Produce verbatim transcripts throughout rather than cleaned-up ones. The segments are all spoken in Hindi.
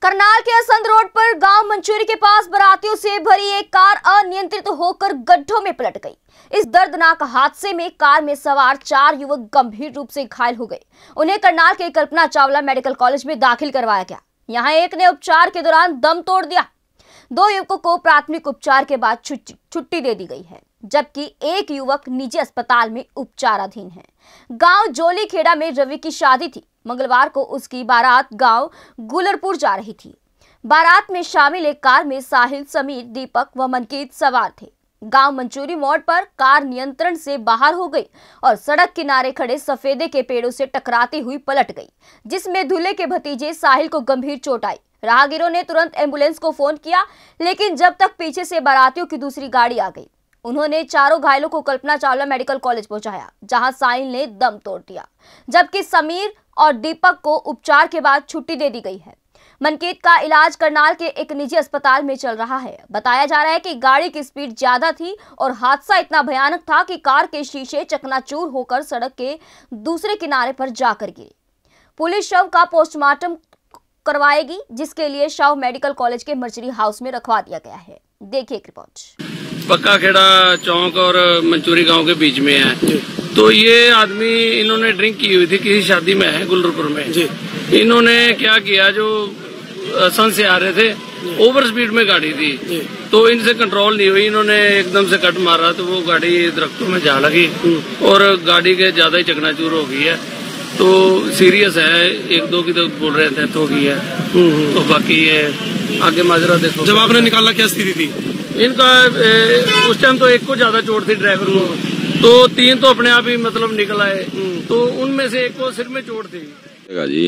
करनाल के असंध रोड पर गांव मंचूरी के पास बारातियों से भरी एक कार अनियंत्रित होकर गड्ढों में पलट गई। इस दर्दनाक हादसे में कार में सवार चार युवक गंभीर रूप से घायल हो गए। उन्हें करनाल के कल्पना चावला मेडिकल कॉलेज में दाखिल करवाया गया। यहां एक ने उपचार के दौरान दम तोड़ दिया। दो युवकों को प्राथमिक उपचार के बाद छुट्टी दे दी गई है, जबकि एक युवक निजी अस्पताल में उपचाराधीन है। गांव जोली खेड़ा में रवि की शादी थी। मंगलवार को उसकी बारात गांव गुलरपुर जा रही थी। बारात में शामिल एक कार में साहिल, समीर, दीपक व मनकीत सवार थे। गांव मंचूरी मोड़ पर कार नियंत्रण से बाहर हो गई और सड़क किनारे खड़े सफेदे के पेड़ों से टकराती हुई पलट गई, जिसमें दूल्हे के भतीजे साहिल को गंभीर चोट आई। राहगीरों ने तुरंत एम्बुलेंस को फोन किया, लेकिन जब तक पीछे से बारातियों की दूसरी गाड़ी आ गई। उन्होंने चारों घायलों को कल्पना चावला मेडिकल कॉलेज पहुंचाया, जहां साहिल ने दम तोड़ दिया, जबकि समीर और दीपक को उपचार के बाद छुट्टी दे दी गई है। मनकीत का इलाज करनाल के एक निजी अस्पताल में चल रहा है। बताया जा रहा है कि गाड़ी की स्पीड ज्यादा थी और हादसा इतना भयानक था कि कार के शीशे चकनाचूर होकर सड़क के दूसरे किनारे पर जाकर गिरे। पुलिस शव का पोस्टमार्टम करवाएगी, जिसके लिए शव मेडिकल कॉलेज के मर्चरी हाउस में रखवा दिया गया है। देखिए एक रिपोर्ट। पक्का खेड़ा चौक और मंचूरी गांव के बीच में है। तो ये आदमी इन्होंने ड्रिंक की हुई थी, किसी शादी में है गुलरपुर में जी। इन्होंने क्या किया, जो असम से आ रहे थे, ओवर स्पीड में गाड़ी थी, तो इनसे कंट्रोल नहीं हुई। इन्होंने एकदम से कट मारा तो वो गाड़ी दरख्तों में जा लगी और गाड़ी के ज्यादा ही चकनाचूर हो गई है। तो सीरियस है, एक दो की तो बोल रहे थे तो गई है। तो बाकी ये आगे माजरा देखो। जब आपने निकाला क्या स्थिति थी इनका? ए, उस टाइम तो एक को ज्यादा चोट थी ड्राइवर को, तो तीन तो अपने आप ही मतलब निकल आए। तो उनमें से एक को सिर में चोट थी जी।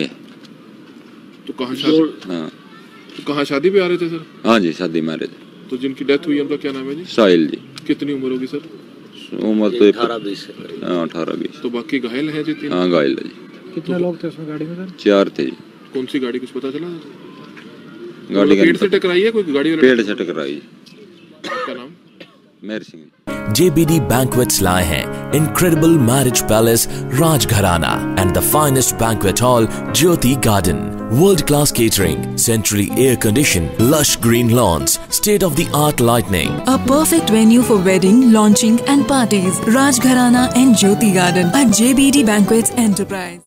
तो कहाँ शादी हाँ तो कहाँ शादी पे आ रहे थे सर? हाँ जी, शादी में आ रहे थे। तो जिनकी डेथ हुई उनका क्या नाम है जी? साहिल जी। कितनी उम्र होगी सर? उम्र तो अठारह बीस हाँ अठारह बीस। तो बाकी घायल है जी? तीन हाँ घायल है जी। कितने लोग थे उसमें गाड़ी में सर? चार थे जी। कौन सी गाड़ी, कुछ पता चला? गाड़ी पेड़ से टकराई है कोई गाड़ी? पेड़ से टकराई। आपका नाम? मेहर Singh. J B D Banquets लाए हैं Incredible Marriage Palace Rajgharana and the finest banquet hall Jyoti Garden. World-class catering, centrally air-conditioned, lush green lawns, state-of-the-art lighting. A perfect venue for wedding, launching and parties. Rajgharana and Jyoti Garden at J B D Banquets Enterprise.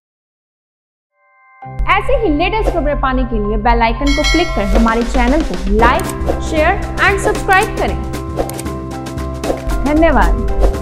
ऐसे ही लेटेस्ट खबरें पाने के लिए बेल आइकन को क्लिक कर हमारे चैनल को लाइक, शेयर एंड सब्सक्राइब करें। धन्यवाद।